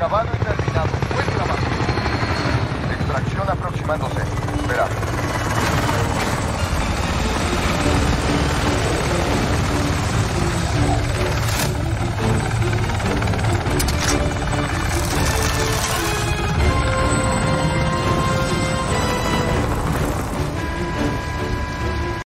Acabado y terminado. Buen trabajo. Extracción aproximándose. Espera.